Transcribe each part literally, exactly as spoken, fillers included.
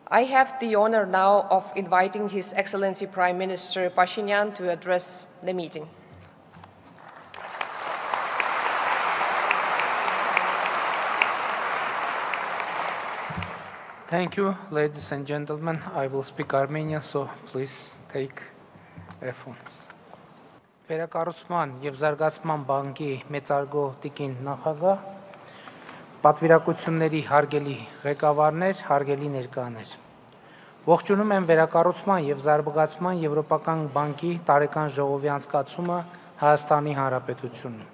I have the honor now of inviting His Excellency Prime Minister Pashinyan to address the meeting. Thank you, ladies and gentlemen. I will speak Armenian, so please take earphones. Վերակառուցման եւ զարգացման բանկի մեծարգո տիկին նախագահ, պատվիրակությունների հարգելի ղեկավարներ, հարգելի ներկաներ։ Ողջունում եմ վերակառուցման եւ զարգացման Եվրոպական բանկի տարեկան ժողովի անցկացումը Հայաստանի Հանրապետությունում։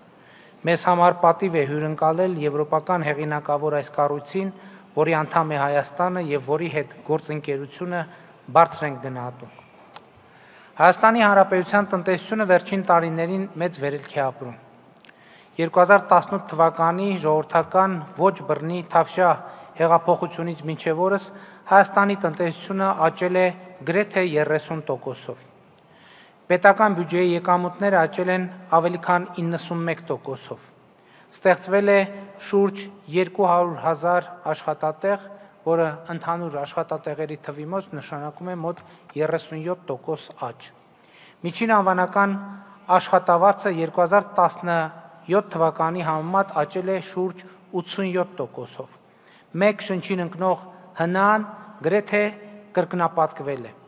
Մեզ համար պատիվ է հյուրընկալել եվրոպական հեղինակավոր այս կառույցին, որի անդամ է Հայաստանը եւ որի հետ գործընկերությունը բարձր ենք գնահատում։ Հայաստանի Հանրապետության տնտեսությունը վերջին տարիներին մեծ վերելք է ապրում։ երկու հազար տասնութ թվականի ժողովրդական ոչ բռնի Թավշյա հեղափոխությունից մինչև օրս Հայաստանի տնտեսությունը աճել է գրեթե երեսուն տոկոսով։ Պետական բյուջեի եկամուտները աճել են ավելի քան իննսունմեկ տոկոսով։ Ստեղծվել է շուրջ երկու հարյուր հազար աշխատատեղ, որը ընդհանուր աշխատատեղերի թվի մոտ նշանակում է մոտ երեսունյոթ տոկոս աճ։ Միջին անվանական աշխատավարձը երկու հազար տասնյոթ թվականի համեմատ աճել է շուրջ ութսունյոթ տոկոսով։ Մեկ շնչին ընկնող հնան գրեթե կրկնապատկվել է։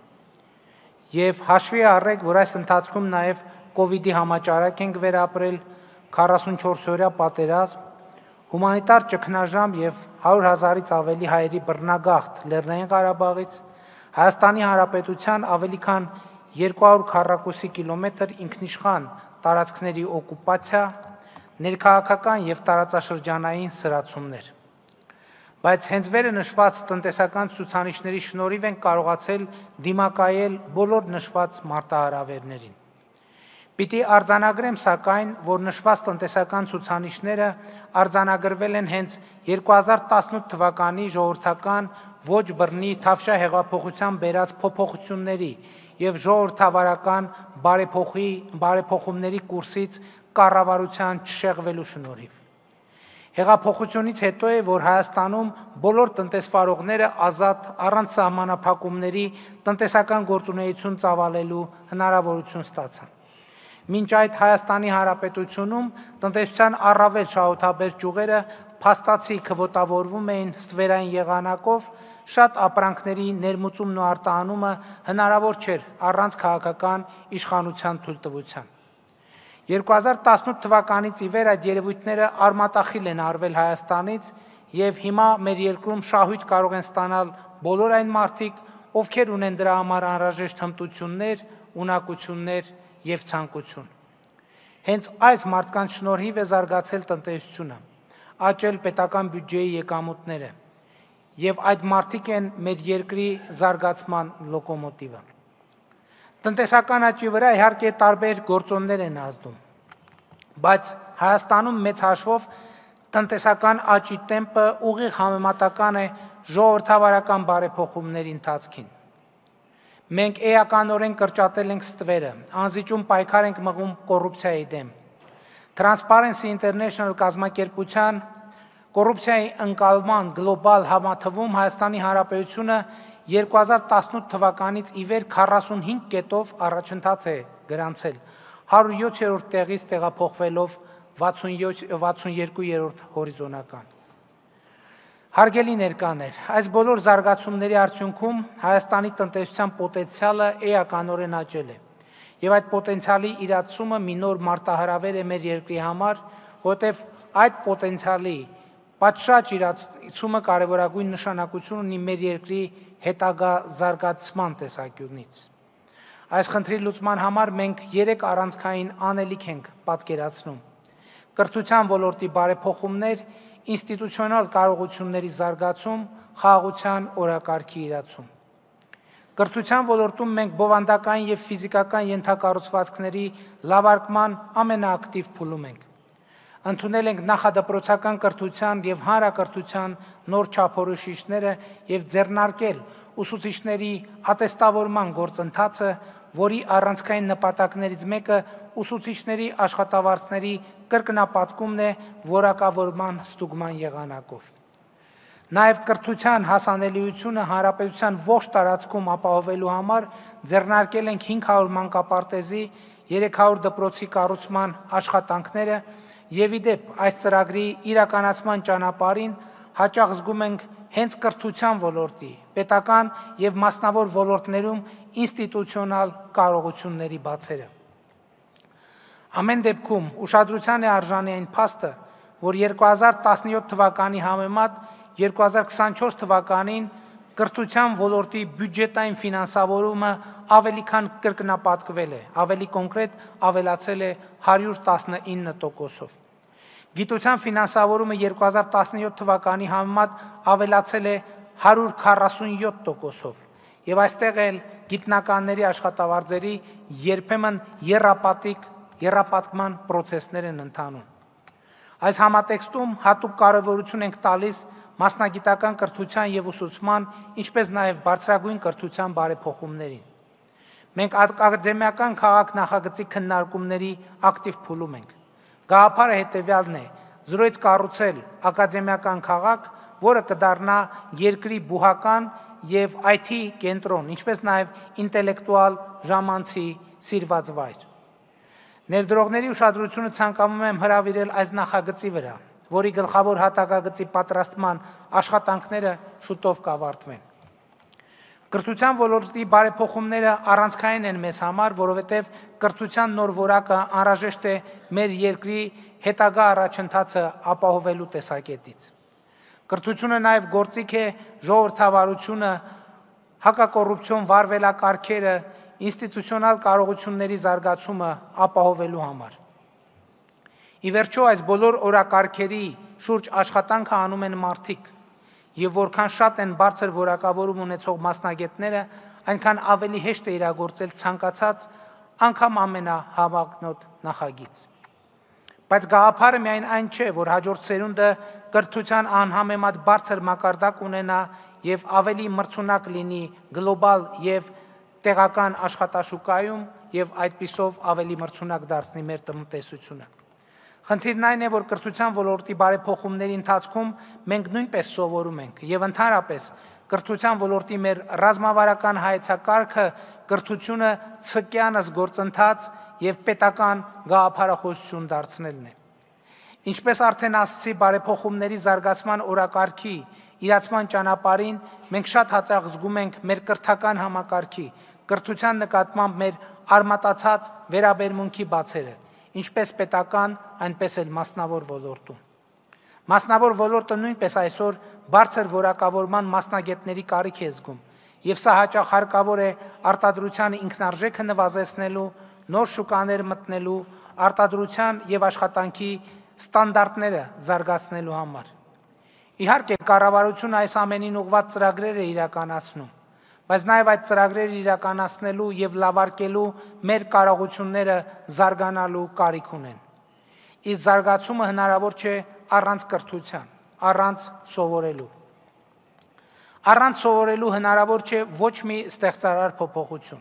Եվ հաշվի առեք, որ այս ընթացքում նաև կովիդի համաճարակ ենք վերապրել, քառասունչորս օրյա պատերազմ, հումանիտար ճգնաժամ եւ հարյուր հազարից ավելի հայերի բռնագաղթ Լեռնային Ղարաբաղից, Հայաստանի Հանրապետության ավելի քան երկու հարյուր քառակուսի կիլոմետր ինքնիշխան տարածքների օկուպացիա, ներքաղաքական եւ տարածաշրջանային սրացումներ։ Բայց հենց վերը նշված տնտեսական ցուցանիշների շնորհիվ են կարողացել դիմակայել բոլոր նշված մարտահրավերներին։ Պիտի արձանագրեմ, սակայն, որ նշված տնտեսական ցուցանիշները արձանագրվել են հենց երկու հազար տասնութ թվականի ժողովրդական ոչ բռնի Թավշյա հեղափոխության բերած փոփոխությունների եւ ժողովրդավարական բարեփոխի բարեփոխումների կուրսից կառավարության չշեղվելու շնորհիվ։ Հեղափոխությունից հետո է, որ Հայաստանում բոլոր տնտեսվարողները ազատ առանց սահմանափակումների տնտեսական գործունեություն ծավալելու հնարավորություն ստացան։ Մինչ այդ Հայաստանի Հանրապետությունում տնտեսության առավել շահութաբեր ճյուղերը փաստացի քվոտավորվում էին ստվերային եղանակով, շատ ապրանքների ներմուծումն ու արտահանումը հնարավոր չէր առանց քաղաքական իշխանության թույլտվության։ երկու հազար տասնութ թվականից ի վեր այդ երևույթները արմատախիլ են արվել Հայաստանից եւ հիմա մեր երկրում շահույթ կարող են ստանալ բոլոր այն մարդիկ, ովքեր ունեն դրա համար անհրաժեշտ հմտություններ, ունակություններ եւ ցանկություն։ Հենց այս մարդկանց շնորհիվ է զարգացել տնտեսությունը, աճել պետական բյուջեի եկամուտները եւ այդ մարդիկ են մեր երկրի զարգացման լոկոմոտիվը։ Տնտեսական աճի վրա իհարկե տարբեր գործոններ են ազդում, բայց Հայաստանում մեծ հաշվով տնտեսական աճի տեմպը ուղիղ համեմատական է ժողովրդավարական բարեփոխումների ընթացքին։ Մենք էականորեն կրճատել ենք ստվերը, անզիջում պայքար ենք մղում կոռուպցիայի դեմ։ Transparency International կազմակերպության կոռուպցիայի ընկալման գլոբալ համաթվում Հայաստանի Հանրապետությունը երկու հազար տասնութ թվականից ի վեր քառասունհինգ կետով առաջընթաց է գրանցել, հարյուր յոթերորդ տեղից տեղափոխվելով վաթսունյոթերորդ հորիզոնական։ Հարգելի ներկաներ, այս բոլոր զարգացումների արդյունքում Հայաստանի տնտեսության պոտենցիալը էականորեն աճել է, եւ այդ պոտենցիալի իրացումը մի նոր մարտահրավեր է մեր երկրի համար, որտեղ այդ պոտենցիալի պատշաճ իրացումը կարևորագույն նշանակություն ունի մեր երկրի հետագա զարգացման տեսանկյունից։ Այս խնդրի լուծման համար մենք երեք առանցքային անելիք ենք պատկերացնում. կրթության ոլորտի բարեփոխումներ, ինստիտուցիոնալ կարողությունների զարգացում, խաղաղության օրակարգի իրացում։ Կրթության ոլորտում մենք բովանդակային եւ ֆիզիկական ենթակառուցվածքների լավարկման ամենաակտիվ փուլում ենք։ Ընդունել ենք նախադպրոցական կրթության եւ հանրակրթության նոր չափորոշիչները եւ ձեռնարկել ուսուցիչների ատեստավորման գործընթացը, որի առանցքային նպատակներից մեկը ուսուցիչների աշխատավարձների կրկնապատկումն է որակավորման ստուգման եղանակով։ Նաև կրթության հասանելիությունը հանրապետության ողջ տարածքում ապահովելու համար ձեռնարկել ենք հինգ հարյուր մանկապարտեզի, երեք հարյուր դպրոցի կառուցման աշխատանքները եւ ի դեպ այս ծրագրի իրականացման ճանապարհին հաճախ զգում ենք հենց կրթության ոլորտի, պետական եւ մասնավոր ոլորտներում ինստիտուցիոնալ կարողությունների բացերը։ Ամեն դեպքում ուշադրության է արժանի այն փաստը, որ երկու հազար տասնյոթ թվականի համեմատ երկու հազար քսանչորս թվականին կրթության ոլորտի բյուջետային ֆինանսավորումը ավելի քան կրկնապատկվել է, ավելի կոնկրետ ավելացել է հարյուր տասնինը տոկոսով։ Գիտության ֆինանսավորումը երկու հազար տասնյոթ թվականի համեմատ ավելացել է հարյուր քառասունյոթ տոկոսով, եւ այստեղ էլ գիտնականների աշխատավարձերի երբեմն եռապատիկ եռապատկման պրոցեսներ են ընթանում։ Այս համատեքստում հատուկ կարևորություն ենք տալիս մասնագիտական կրթության եւ ուսուցման, ինչպես նաեւ բարձրագույն կրթության բարեփոխումներին։ Մենք ակադեմիական քաղաք նախագծի քննարկումների ակտիվ փուլում ենք։ Գաղափարը հետևյալն է՝ զրոյց կառուցել ակադեմիական քաղաք, որը կդառնա երկրի բուհական եւ այ թի կենտրոն, ինչպես նաեւ ինտելեկտուալ ժամանցի սիրված վայր։ Ներդրողների ուշադրությունը ցանկանում եմ հրավիրել այս նախագծի վրա, որի գլխավոր հատակագծի պատրաստման աշխատանքները շուտով կավարտվեն։ Կրթության ոլորտի բարեփոխումները առանցքային են մեզ համար, որովհետև կրթության նոր որակը անհրաժեշտ է մեր երկրի հետագա առաջընթացը ապահովելու տեսակետից։ Կրթությունը նաև գործիք է ժողովրդավարությունը, հակակոռուպցիոն վարվելակարգերը, ինստիտուցիոնալ կարողությունների զարգացումը ապահովելու համար։ Ի վերջո այս բոլոր օրակարգերի շուրջ աշխատանքը անում են մարդիկ, եւ որքան շատ են բարձր որակավորում ունեցող մասնագետները, այնքան ավելի հեշտ է իրագործել ցանկացած անգամ ամենահավակնոտ նախագիծ։ Բայց գաղափարը միայն այն չէ, որ հաջորդ սերունդը կրթության անհամեմատ բարձր մակարդակ ունենա եւ ավելի մրցունակ լինի գլոբալ եւ տեղական աշխատաշուկայում եւ այդպիսով ավելի մրցունակ դարձնի մեր տնտեսությունը։ Խնդիրն այն է, որ կրթության ոլորտի բարեփոխումների ընթացքում մենք նույնպես սովորում ենք եւ ընդհանրապես կրթության ոլորտի մեր ռազմավարական հայեցակարգը կրթությունը ցկյանս գործընթաց եւ պետական գաղափարախոսություն դարձնելն է։ Ինչպես արդեն ասացի, բարեփոխումների զարգացման օրակարգի իրացման ճանապարհին մենք շատ հաճախ զգում ենք մեր կրթական համակարգի, կրթության նկատմամբ մեր արմատացած վերաբերմունքի բացերը, ինչպես պետական, այնպես էլ մասնավոր ոլորտում։ Մասնավոր ոլորտը նույնպես այսօր բարձր որակավորման մասնագետների կարիք է զգում, եւ սա հաճախ հարկավոր է արտադրության ինքնարժեքը նվազեցնելու, նոր շուկաներ մտնելու, արտադրության եւ աշխատանքի ստանդարտները զարգացնելու համար։ Իհարկե, կառավարությունը այս ամենին ուղղված ծրագրեր է իրականացնում, բայց նաև այդ ծրագրերը իրականացնելու եւ լավարկելու մեր կարողությունները զարգանալու կարիք ունեն։ Իսկ զարգացումը հնարավոր չէ առանց կրթության, առանց սովորելու։ Առանց սովորելու հնարավոր չէ ոչ մի ստեղծարար փոփոխություն։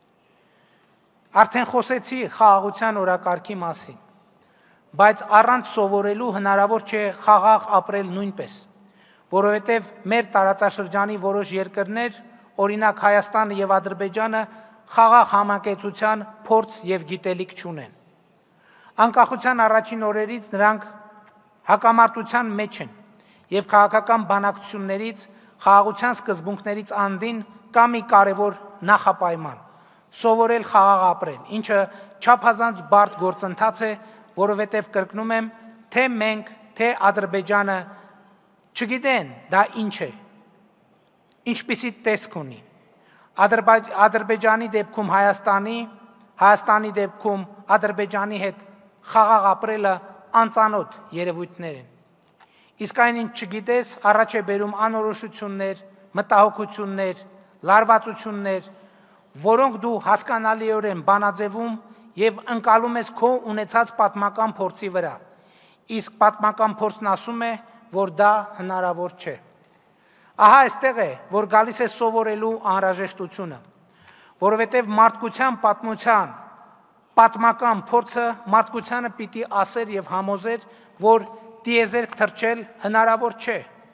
Արդեն խոսեցի խաղաղության օրակարգի մասին, բայց առանց սովորելու հնարավոր չէ խաղաղ ապրել նույնպես, որովհետև մեր տարածաշրջանի որոշ երկրներ, օրինակ Հայաստանը եւ Ադրբեջանը, խաղաղ համակեցության փորձ եւ գիտելիք չունեն։ Անկախության առաջին օրերից նրանք հակամարտության մեջ են եւ քաղաքական բանակցություններից, խաղաղության սկզբունքներից անդին կա մի կարևոր նախապայման՝ սովորել խաղաղ ապրել, ինչը չափազանց բարդ գործընթաց է, որովհետև կրկնում եմ, թե մենք, թե Ադրբեջանը չգիտեն դա ինչ է, ինչպիսի տեսք ունի։ Ադրբեջանի դեպքում Հայաստանի, Հայաստանի դեպքում Ադրբեջանի հետ խաղաղ ապրելը անծանոթ երևույթներ են։ Իսկ այն ինչ չգիտես, առաջ է բերում անորոշություններ, մտահոգություններ, լարվածություններ, որոնք դու հասկանալիորեն բանաձևում եւ ընկալում ես քո ունեցած պատմական փորձի վրա։ Իսկ պատմական փորձն ասում է, որ դա հնարավոր չէ։ Ահա այստեղ է, որ գալիս է սովորելու անհրաժեշտությունը, որովհետև մարդկության պատմության պատմական փորձը մարդկությանը պիտի ասեր եւ համոզեր, որ տիեզերք թռչել հնարավոր չէ,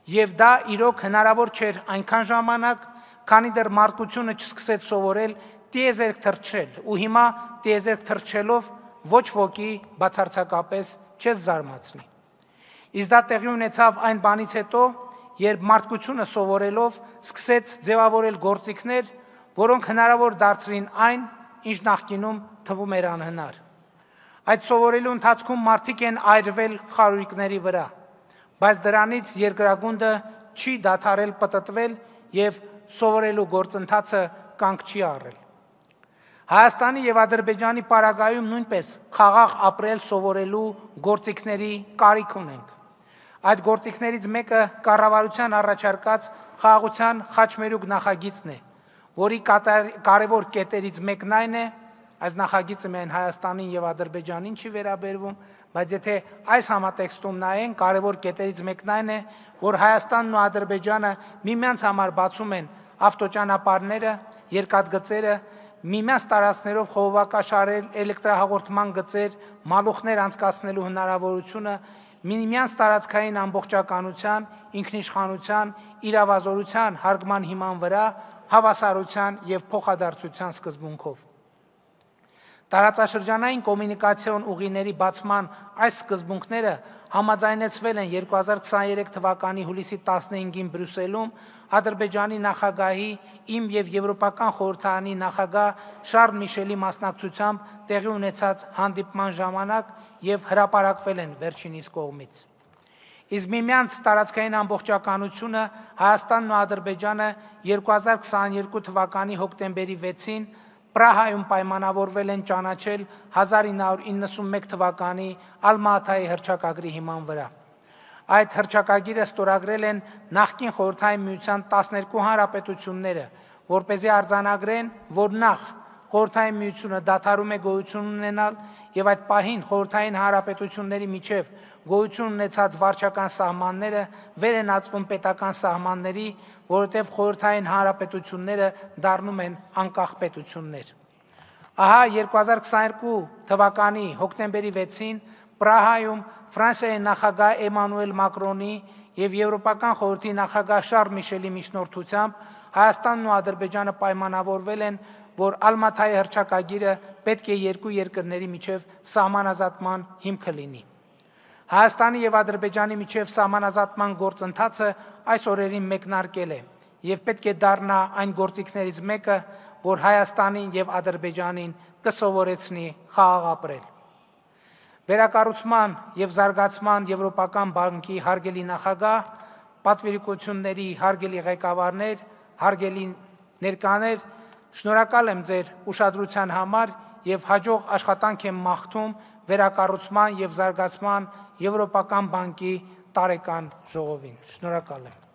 եւ դա իրոք հնարավոր չէր այնքան ժամանակ, քանի դեռ մարդկությունը չսկսեց սովորել տիեզերք թռչել, ու հիմա տիեզերք թռչելով ոչ ոքի բացարձակապես չես զարմացնի։ Իսկ դա տեղի ունեցավ այն բանից հետո, երբ մարդկությունը սովորելով սկսեց ձևավորել գործիքներ, որոնք հնարավոր դարձրին այն, ինչ նախկինում թվում էր անհնար։ Այդ սովորելու ընթացքում մարդիկ են այրվել խարույկների վրա, բայց դրանից երկրագունդը չի դադարել պտտվել եւ սովորելու գործընթացը կանգ չի առել։ Հայաստանի եւ Ադրբեջանի պարագայում նույնպես խաղաղ ապրել սովորելու գործիքների կարիք ունենք։ Այդ գործիքներից մեկը կառավարության առաջարկած խաղաղության խաչմերուկ նախագիծն է, որի կարևոր կետերից մեկն այն է, այս նախագիծը միայն Հայաստանին եւ Ադրբեջանին չի վերաբերվում, բայց եթե այս համատեքստում նայեն, կարևոր կետերից մեկն այն է, որ Հայաստանն ու Ադրբեջանը միմյանց համար բացում են ավտոճանապարհները, երկաթգծերը, միմյանց տարածքներով խողովակաշարեր, էլեկտրահաղորդման գծեր, մալուխներ անցկացնելու հնարավորությունը, միմյանց տարածքային ամբողջականության, ինքնիշխանության, իրավազորության հարգման հիման վրա հավասարության եւ փոխադարձության սկզբունքով։ Տարածաշրջանային կոմունիկացիոն ուղիների բացման այս սկզբունքները համաձայնեցվել են երկու հազար քսաներեք թվականի հուլիսի տասնհինգին Բրյուսելում Ադրբեջանի նախագահի, իմ եւ Եվրոպական խորհրդարանի նախագահ Շարլ Միշելի մասնակցությամբ տեղի ունեցած հանդիպման ժամանակ եւ հրապարակվել են վերջինիս կողմից։ Իսկ միմյանց տարածքային ամբողջականությունը Հայաստանն ու Ադրբեջանը երկու հազար քսաներկու թվականի հոկտեմբերի վեցին Պրահայում պայմանավորվել են ճանաչել հազար ինը հարյուր իննսունմեկ թվականի Ալմա-Աթայի հռչակագրի հիման վրա։ Այդ հռչակագիրը ստորագրել են նախկին Խորհրդային Միության տասներկու հանրապետությունները, որպեսզի արձանագրեն, որ նախ Խորհրդային Միությունը դադարում է գոյություն ունենալ եւ այդ պահին Խորհրդային հանրապետությունների միջև գոյություն ունեցած վարչական սահմանները վեր են ածվում պետական սահմանների, որովհետև Խորհրդային հանրապետությունները դառնում են անկախ պետություններ։ Ահա երկու հազար քսաներկու թվականի հոկտեմբերի վեցին Պրահայում Ֆրանսիայի նախագահ Էմանուել Մակրոնի եւ Եվրոպական խորհրդի նախագահ Շարլ Միշելի միջնորդությամբ Հայաստանն ու Ադրբեջանը պայմանավորվել են, որ Ալմաթայի հռչակագիրը պետք է երկու երկրների միջև սահմանազատման հիմքը լինի։ Հայաստանի եւ Ադրբեջանի միջև սահմանազատման գործընթացը այս օրերին մեկնարկել է եւ պետք է դառնա այն գործիքներից մեկը, որ Հայաստանին եւ Ադրբեջանին կսովորեցնի խաղաղ ապրել։ Վերակառուցման եւ զարգացման Եվրոպական բանկի հարգելի նախագահ, պատվիրակությունների հարգելի ղեկավարներ, հարգելի ներկաներ, շնորհակալ եմ ձեր ուշադրության համար եւ հաջող աշխատանք եմ մաղթում վերակառուցման եւ զարգացման Եվրոպական բանկի տարեկան ժողովին։ Շնորհակալ եմ։